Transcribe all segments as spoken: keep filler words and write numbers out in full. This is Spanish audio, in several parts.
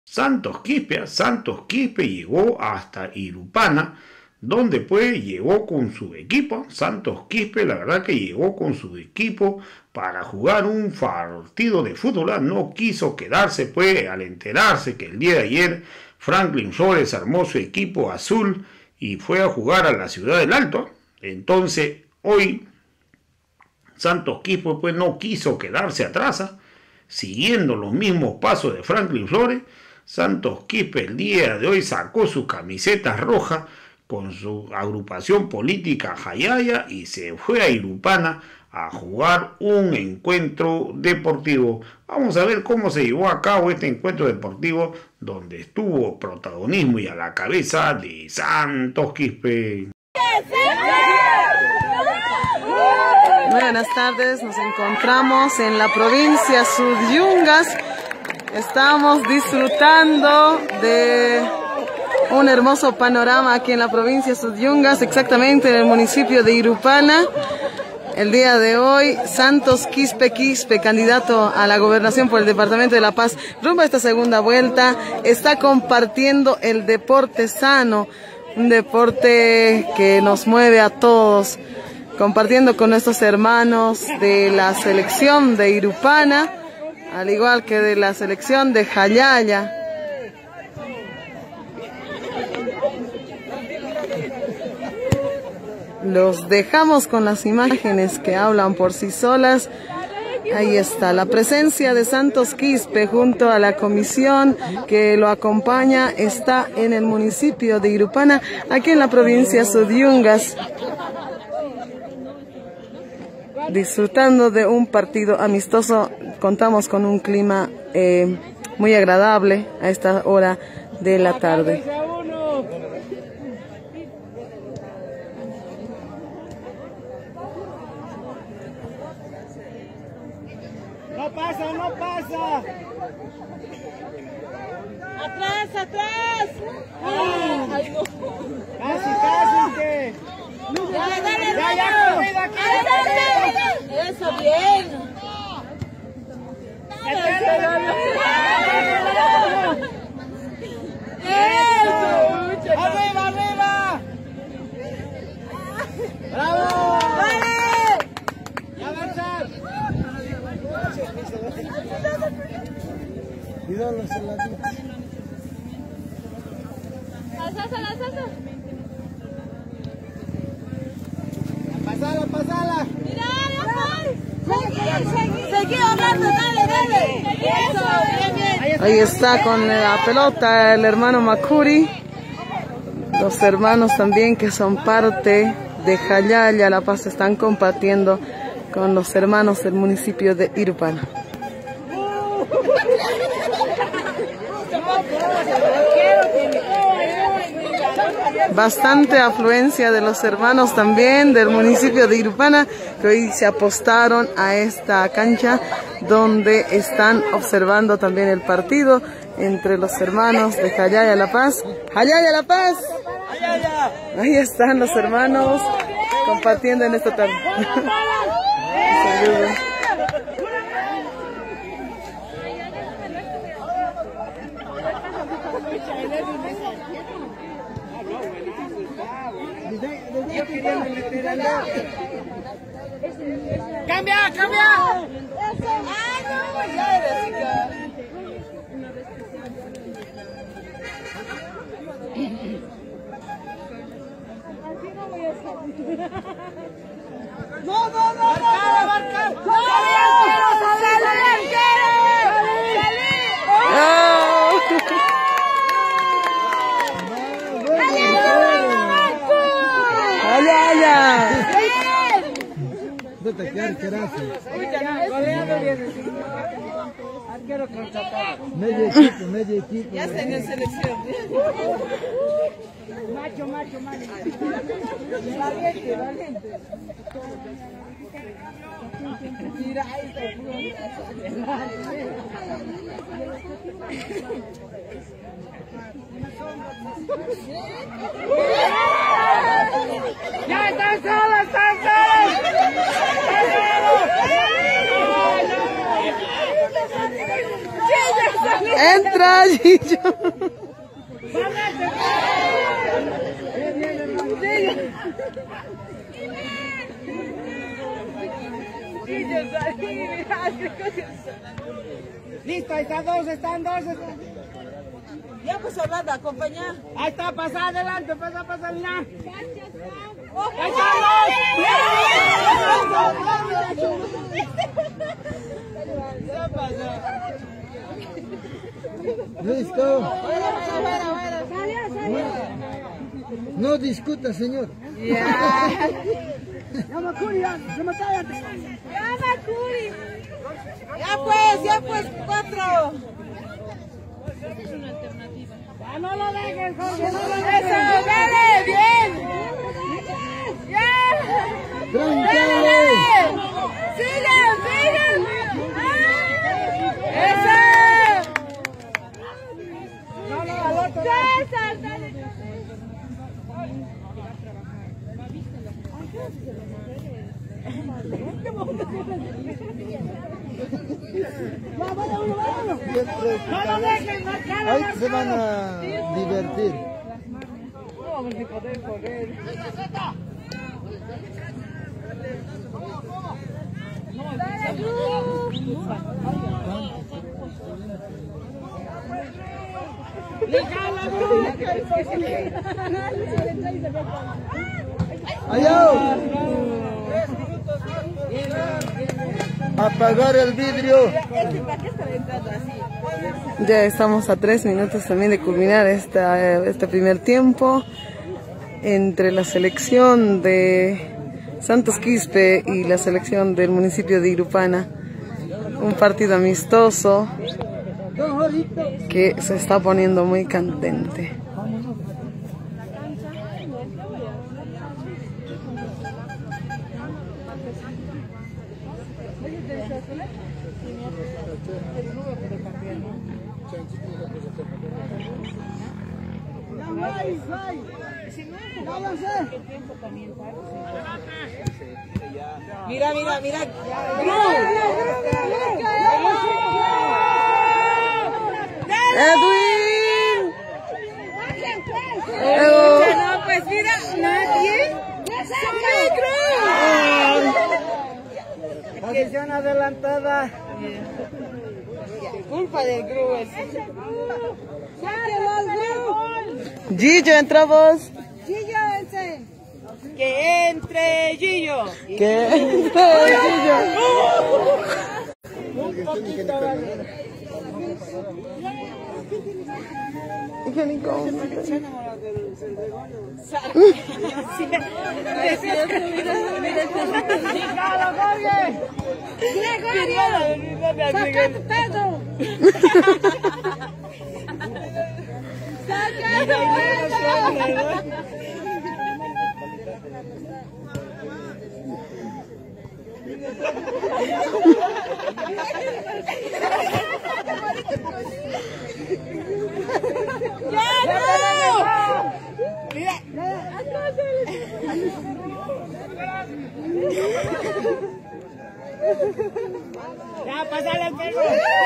Santos Quispe, Santos Quispe llegó hasta Irupana, donde pues llegó con su equipo. Santos Quispe la verdad que llegó con su equipo para jugar un partido de fútbol. No quiso quedarse pues al enterarse que el día de ayer Franklin Flores armó su equipo azul y fue a jugar a la Ciudad del Alto. Entonces hoy Santos Quispe pues no quiso quedarse atrás, siguiendo los mismos pasos de Franklin Flores. Santos Quispe el día de hoy sacó su camiseta roja con su agrupación política Jayaya y se fue a Irupana a jugar un encuentro deportivo. Vamos a ver cómo se llevó a cabo este encuentro deportivo donde estuvo protagonismo y a la cabeza de Santos Quispe. Buenas tardes, nos encontramos en la provincia Sudyungas. Estamos disfrutando de un hermoso panorama aquí en la provincia Sudyungas, exactamente en el municipio de Irupana. El día de hoy, Santos Quispe Quispe, candidato a la gobernación por el departamento de La Paz, rumbo a esta segunda vuelta, está compartiendo el deporte sano, un deporte que nos mueve a todos, compartiendo con nuestros hermanos de la selección de Irupana, al igual que de la selección de Jayaya. Los dejamos con las imágenes que hablan por sí solas. Ahí está la presencia de Santos Quispe junto a la comisión que lo acompaña. Está en el municipio de Irupana, aquí en la provincia Sudyungas, disfrutando de un partido amistoso. Contamos con un clima eh, muy agradable a esta hora de la tarde. No pasa, no pasa. Atrás, atrás. Ah, ay, no. Casi, casi que. Ya, dale, ya, ya, corrida aquí. Dale, eso, bien. Eso. Arriba, arriba. Bravo. Vale. Y avanzar. Cuidado los heladitos. La salsa, la salsa. Pasala, pasala. Mira, seguí, seguí, seguí hablando, dale, dale. Eso, bien, bien. Ahí está con la pelota el hermano Macuri. Los hermanos también que son parte de Jayaya, La Paz, están compartiendo con los hermanos del municipio de Irupana. Bastante afluencia de los hermanos también del municipio de Irupana, que hoy se apostaron a esta cancha donde están observando también el partido entre los hermanos de Jayaya La Paz. ¡Jayaya La Paz! Ahí están los hermanos compartiendo en esta tarde. Saludos. ¡Cambia, cambia! ¡Ah, no! Ya eres, no, no, no, no, marca, no, no te quieres, ¿qué arquero contratado. Medio equipo, medio equipo. Ya está en selección. Macho, macho, macho. Valiente, valiente. Mira, ahí está el ¡ya están solos, están solos! Entra, Gillo. Listo, ahí están dos, están dos. Están... Ya pues Orlando, acompañar. Ahí está, pasa adelante, pasa, pasa, mira. Ahí Listo. No discuta, señor. Ya. Llama Curi, llama cállate. Llama Curi. Ya pues, ya pues, cuatro. Ya no lo dejes, Jorge, no lo dejes. Eso, dale, bien. Ya. Tranquilo. Sigan, sigan. Eso. No, no, al otro. César, dale. No lo dejes, no, Ahí se van a divertir. vamos a poder correr. Allá. Apagar el vidrio. Ya estamos a tres minutos también de culminar esta, este primer tiempo entre la selección de Santos Quispe y la selección del municipio de Irupana. Un partido amistoso que se está poniendo muy candente. Mira, mira, mira. Edwin. No, pues mira, nadie. Posición adelantada. Culpa del Grúes. Gillo, entra vos. Gillo, entre. Que entre Gillo. Que entre Gillo. Un poquito. Qué lindo. Ya, pásale el perro.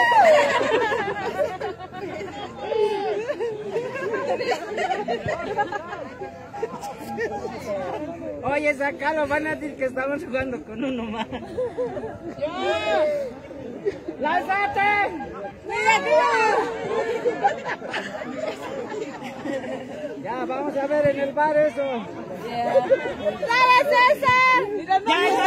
Oye, sacalo, van a decir que estamos jugando con uno más. ¡Lánzate! Ya, vamos a ver en el bar eso. ¡Dale, César! ¡Ya,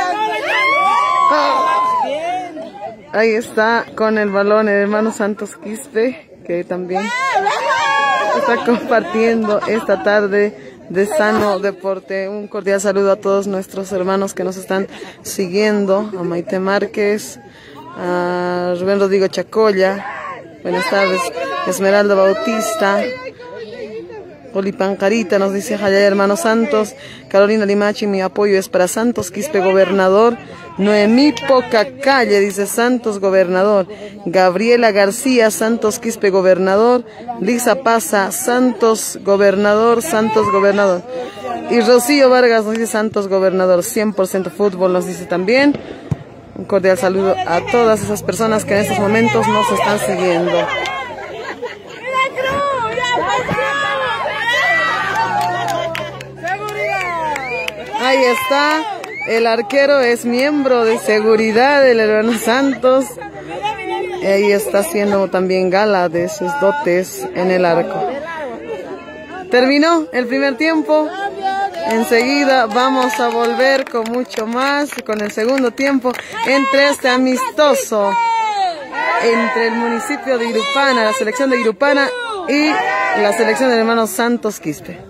bien! Ahí está con el balón el hermano Santos Quispe, que también está compartiendo esta tarde de sano deporte. Un cordial saludo a todos nuestros hermanos que nos están siguiendo, a Maite Márquez, a Rubén Rodrigo Chacolla, buenas tardes, Esmeralda Bautista, Olipancarita nos dice Jaya hermano Santos, Carolina Limachi, mi apoyo es para Santos Quispe gobernador, Noemí Pocacalle dice Santos gobernador, Gabriela García Santos Quispe gobernador, Lisa Paza Santos gobernador, Santos gobernador, y Rocío Vargas nos dice Santos gobernador, cien por ciento fútbol nos dice también. Un cordial saludo a todas esas personas que en estos momentos nos están siguiendo. Ahí está. El arquero es miembro de seguridad del hermano Santos. Y ahí está haciendo también gala de sus dotes en el arco. Terminó el primer tiempo. Enseguida vamos a volver con mucho más, con el segundo tiempo, entre este amistoso, entre el municipio de Irupana, la selección de Irupana y la selección del hermano Santos Quispe.